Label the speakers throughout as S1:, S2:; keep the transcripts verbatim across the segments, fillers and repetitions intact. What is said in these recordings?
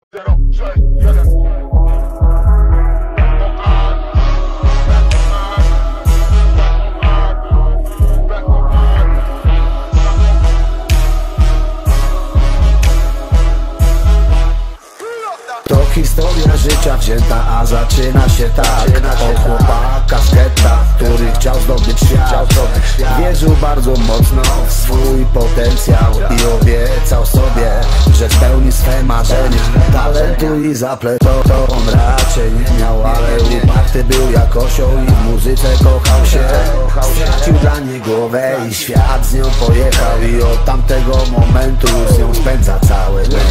S1: To historia życia wzięta, a zaczyna się tak od chłopaka z getta, który chciał zdobyć świat. Wierzył bardzo mocno w swój potencjał i obiecał sobie, że spełni swe marzenia. Talentu i zapletu to on raczej nie miał, ale uparty był jak osioł i w muzyce kochał się. Stracił dla niej głowę i świat z nią pojechał, i od tamtego momentu z nią spędza cały dzień.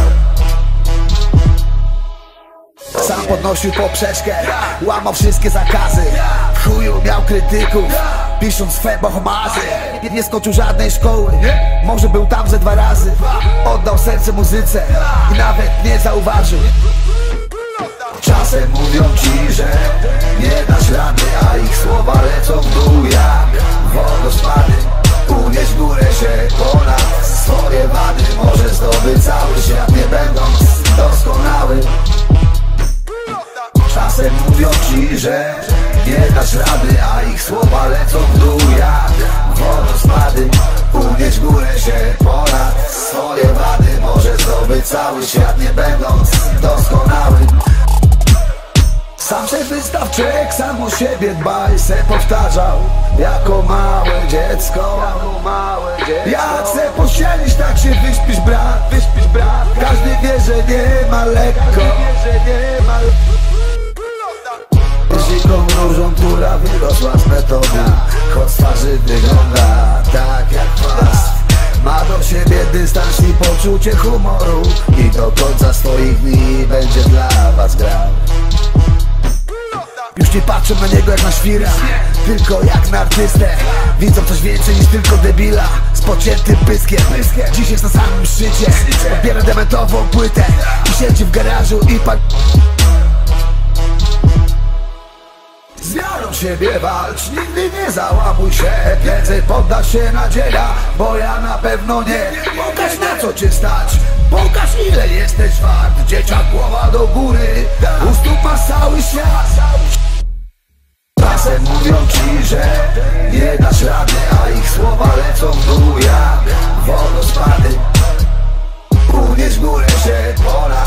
S1: Sam podnosił poprzeczkę, łamał wszystkie zakazy, w chuju miał krytyków, pisząc swe bohmazy. Nie skończył żadnej szkoły, może był tam ze dwa razy. Oddał serce muzyce i nawet nie zauważył. Czasem mówią ci, że nie dasz rady, a ich słowa lecą w dół jak wodospady. Unieś górę się ponad swoje wady, może zdobyć cały świat, nie będąc doskonały. Czasem mówią ci, że nie dasz rady, a ich słowa lecą w dół jak wodospady. Unieś górę się ponad swoje wady, może zdobyć cały świat, nie będąc doskonały. Sam się wystaw czek, sam o siebie dbaj, se powtarzał jako małe dziecko. Jak chcę pościelić, tak się wyśpisz brat, wyśpisz brat. Każdy wie, że nie ma lekko. Dziką różą, która wyrosła z metodą, choć z twarzy wygląda tak jak kwas. Ma do siebie dystans i poczucie humoru, i do końca swoich dni będzie dla was grał. Już nie patrzą na niego jak na świra, tylko jak na artystę. Widzą coś więcej niż tylko debila z pociętym pyskiem. Dziś jest na samym szczycie, odbiera dementową płytę i siedzi w garażu i pan... Z wiarą siebie walcz, nigdy nie załamuj się. Więcej poddasz się nadzieja, bo ja na pewno nie. Pokaż na co cię stać, pokaż ile jesteś wart. Dzieciak, głowa do góry, u stóp masz cały świat. Czasem mówią ci, że nie dasz rady, a ich słowa lecą w dół jak wodospady. Unieś górę się ponad